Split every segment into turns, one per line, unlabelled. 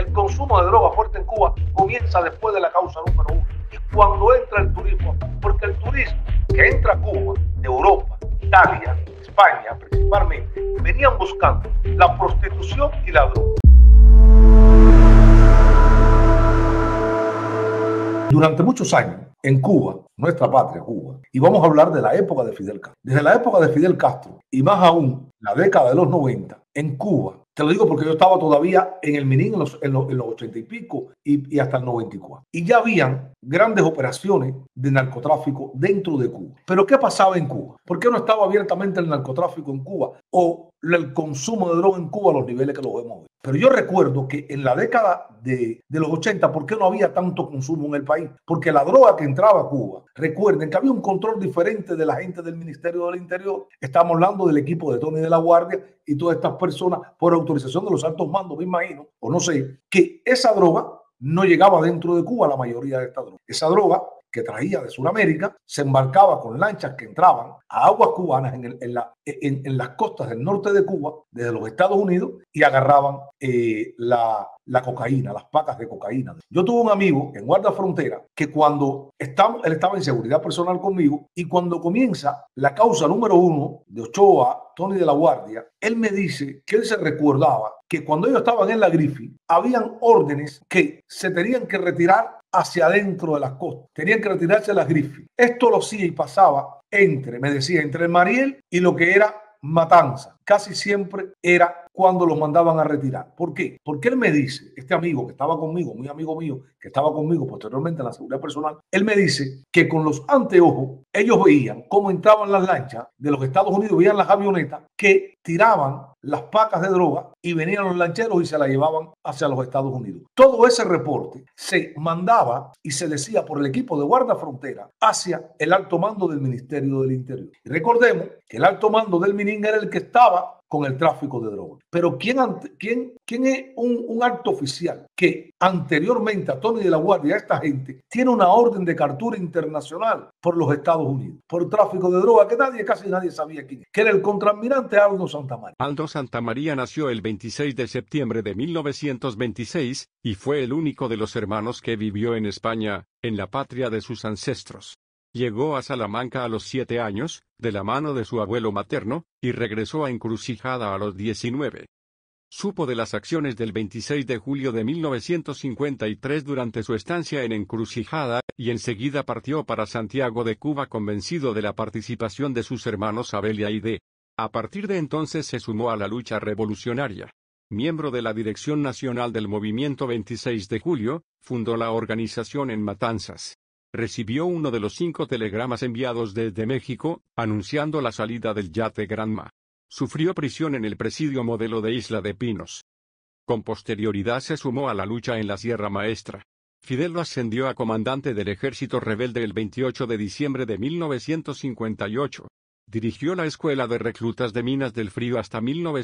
El consumo de droga fuerte en Cuba comienza después de la causa número 1 y cuando entra el turismo, porque el turismo que entra a Cuba, de Europa, Italia, España principalmente, venían buscando la prostitución y la droga. Durante muchos años, en Cuba, nuestra patria, Cuba, y vamos a hablar de la época de Fidel Castro. Desde la época de Fidel Castro, y más aún, la década de los 90, en Cuba, te lo digo porque yo estaba todavía en el Minin en los 80 y pico y hasta el 94. Y ya habían grandes operaciones de narcotráfico dentro de Cuba. Pero ¿qué pasaba en Cuba? ¿Por qué no estaba abiertamente el narcotráfico en Cuba o el consumo de droga en Cuba a los niveles que lo vemos hoy? Pero yo recuerdo que en la década de los 80, ¿por qué no había tanto consumo en el país? Porque la droga que entraba a Cuba, recuerden que había un control diferente de la gente del Ministerio del Interior. Estamos hablando del equipo de Tony de la Guardia y todas estas personas por autorización de los altos mandos, me imagino, o no sé, que esa droga no llegaba dentro de Cuba, la mayoría de esta droga. Esa droga que traía de Sudamérica se embarcaba con lanchas que entraban a aguas cubanas en las costas del norte de Cuba, desde los Estados Unidos, y agarraban la cocaína, las pacas de cocaína. Yo tuve un amigo en guarda frontera que cuando él estaba en seguridad personal conmigo, y cuando comienza la causa número 1 de Ochoa, Tony de la Guardia, él me dice que él se recordaba que cuando ellos estaban en la Griffith, habían órdenes que se tenían que retirar hacia adentro de las costas. Tenían que retirarse a las Griffith. Esto lo hacía y pasaba me decía, entre el Mariel y lo que era Matanza. Casi siempre era cuando los mandaban a retirar. ¿Por qué? Porque él me dice, este amigo que estaba conmigo, muy amigo mío, que estaba conmigo posteriormente en la seguridad personal, él me dice que con los anteojos ellos veían cómo entraban las lanchas de los Estados Unidos, veían las avionetas que tiraban las pacas de droga y venían los lancheros y se la llevaban hacia los Estados Unidos. Todo ese reporte se mandaba y se decía por el equipo de guarda frontera hacia el alto mando del Ministerio del Interior. Y recordemos que el alto mando del Minin era el que estaba con el tráfico de drogas. Pero ¿quién es un alto oficial que anteriormente a Tony de la Guardia, a esta gente, tiene una orden de captura internacional por los Estados Unidos por tráfico de droga que casi nadie sabía quién es, que era el contraalmirante Aldo Santamaría?
Aldo Santamaría nació el 26 de septiembre de 1926 y fue el único de los hermanos que vivió en España, en la patria de sus ancestros. Llegó a Salamanca a los 7 años, de la mano de su abuelo materno, y regresó a Encrucijada a los 19. Supo de las acciones del 26 de julio de 1953 durante su estancia en Encrucijada, y enseguida partió para Santiago de Cuba convencido de la participación de sus hermanos Abel y Aide. A partir de entonces se sumó a la lucha revolucionaria. Miembro de la Dirección Nacional del Movimiento 26 de Julio, fundó la organización en Matanzas. Recibió uno de los 5 telegramas enviados desde México, anunciando la salida del yate Granma. Sufrió prisión en el presidio Modelo de Isla de Pinos. Con posterioridad se sumó a la lucha en la Sierra Maestra. Fidel lo ascendió a comandante del ejército rebelde el 28 de diciembre de 1958. Dirigió la Escuela de Reclutas de Minas del Frío hasta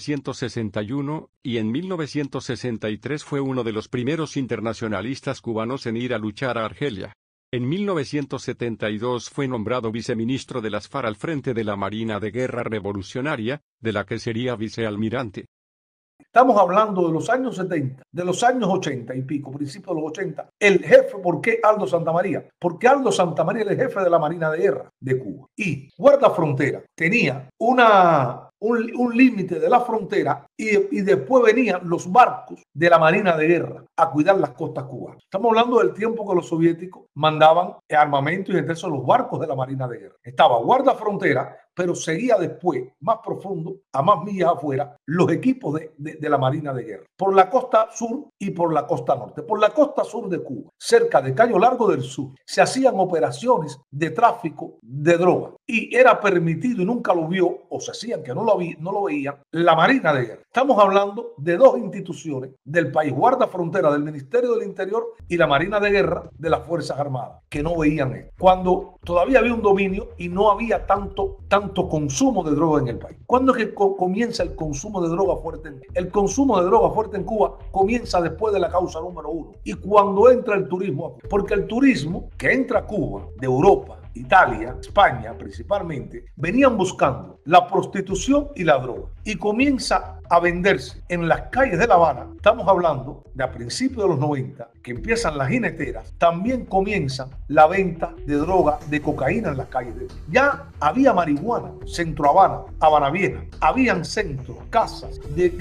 1961, y en 1963 fue uno de los primeros internacionalistas cubanos en ir a luchar a Argelia. En 1972 fue nombrado viceministro de las FARC al frente de la Marina de Guerra Revolucionaria, de la que sería vicealmirante.
Estamos hablando de los años 70, de los años 80 y pico, principios de los 80. El jefe, ¿por qué Aldo Santamaría? Porque Aldo Santamaría era el jefe de la Marina de Guerra de Cuba. Y Guarda Frontera tenía un límite de la frontera y después venían los barcos de la Marina de Guerra a cuidar las costas cubanas. Estamos hablando del tiempo que los soviéticos mandaban armamento y entre esos los barcos de la Marina de Guerra. Estaba Guarda Frontera, pero seguía después, más profundo, a más millas afuera, los equipos de la Marina de Guerra, por la costa sur y por la costa norte. Por la costa sur de Cuba, cerca de Cayo Largo del Sur, se hacían operaciones de tráfico de droga y era permitido, y nunca lo vio, o se hacían que no lo veían, la Marina de Guerra. Estamos hablando de 2 instituciones del país, Guarda Frontera del Ministerio del Interior y la Marina de Guerra de las Fuerzas Armadas, que no veían esto. Cuando todavía había un dominio y no había tanto consumo de droga en el país. ¿Cuándo es que comienza el consumo de droga fuerte en Cuba? El consumo de droga fuerte en Cuba comienza después de la causa número 1 y cuando entra el turismo, porque el turismo que entra a Cuba de Europa, Italia, España principalmente, venían buscando la prostitución y la droga. Y comienza a venderse en las calles de La Habana. Estamos hablando de a principios de los 90, que empiezan las jineteras, también comienza la venta de droga, de cocaína en las calles. Ya había marihuana, Centro Habana, Habana Vieja, habían centros, casas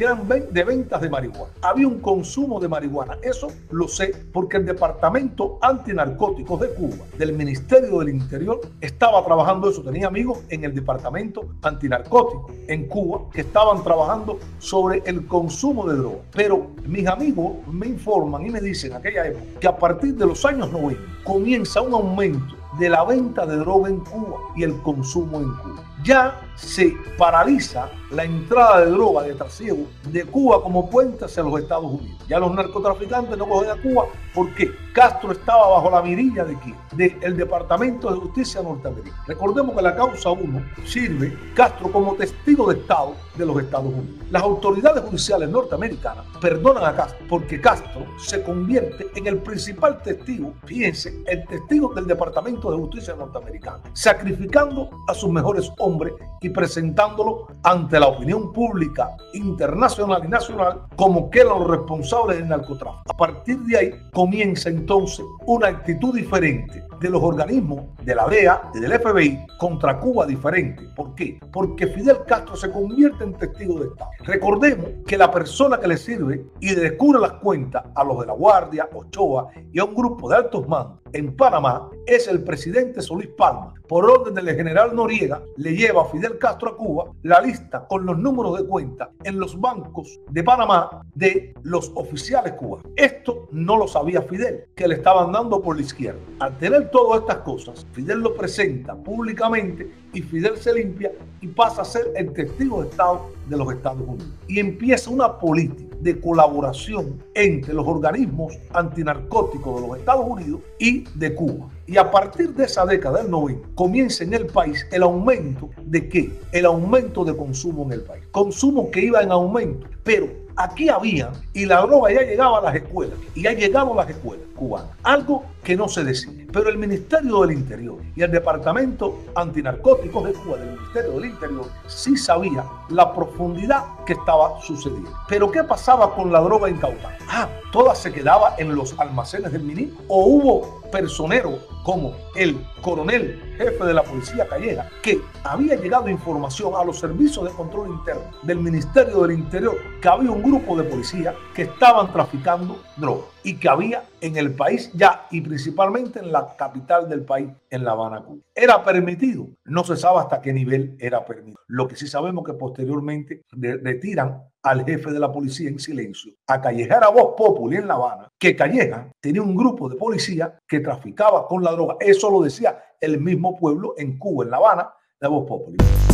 de ventas de marihuana, había un consumo de marihuana. Eso lo sé porque el Departamento Antinarcóticos de Cuba, del Ministerio del Interior, estaba trabajando eso. Tenía amigos en el Departamento Antinarcóticos en Cuba que estaban trabajando sobre el consumo de droga. Pero mis amigos me informan y me dicen en aquella época que a partir de los años 90 comienza un aumento de la venta de droga en Cuba y el consumo en Cuba. Ya se paraliza la entrada de droga de trasiego de Cuba como puente hacia los Estados Unidos. Ya los narcotraficantes no cogen a Cuba porque Castro estaba bajo la mirilla de ¿quién? Del Departamento de Justicia norteamericano. Recordemos que la causa 1 sirve Castro como testigo de Estado de los Estados Unidos. Las autoridades judiciales norteamericanas perdonan a Castro porque Castro se convierte en el principal testigo, fíjense, el testigo del Departamento de Justicia norteamericano, sacrificando a sus mejores hombres y presentándolo ante la opinión pública internacional y nacional como que eran los responsables del narcotráfico. A partir de ahí comienza entonces una actitud diferente de los organismos de la DEA y del FBI contra Cuba diferente. ¿Por qué? Porque Fidel Castro se convierte en testigo de Estado. Recordemos que la persona que le sirve y descubre las cuentas a los de la Guardia, Ochoa y a un grupo de altos mandos en Panamá es el presidente Solís Palma. Por orden del general Noriega, le lleva a Fidel Castro a Cuba la lista con los números de cuenta en los bancos de Panamá de los oficiales cubanos. Esto no lo sabía Fidel, que le estaban dando por la izquierda. Al tener todas estas cosas, Fidel lo presenta públicamente y Fidel se limpia y pasa a ser el testigo de Estado de los Estados Unidos. Y empieza una política de colaboración entre los organismos antinarcóticos de los Estados Unidos y de Cuba. Y a partir de esa década del 90 comienza en el país el aumento de ¿qué? El aumento de consumo en el país. Consumo que iba en aumento, pero aquí había, y la droga ya llegaba a las escuelas, y ha llegado a las escuelas cubanas, algo que no se decía. Pero el Ministerio del Interior y el Departamento Antinarcóticos de Cuba, del Ministerio del Interior, sí sabía la profundidad que estaba sucediendo. Pero ¿qué pasaba con la droga incautada? ¿Toda se quedaba en los almacenes del MINIC? ¿O hubo personeros como el coronel jefe de la policía Calleja, que había llegado información a los servicios de control interno del Ministerio del Interior que había un grupo de policías que estaban traficando droga y que había en el país ya y principalmente en la capital del país, en La Habana, Cuba? ¿Era permitido? No se sabe hasta qué nivel era permitido. Lo que sí sabemos que posteriormente retiran al jefe de la policía en silencio a Callejar a voz populi en La Habana, que Calleja tenía un grupo de policía que traficaba con la droga. Eso lo decía el mismo pueblo en Cuba, en La Habana, de voz populi.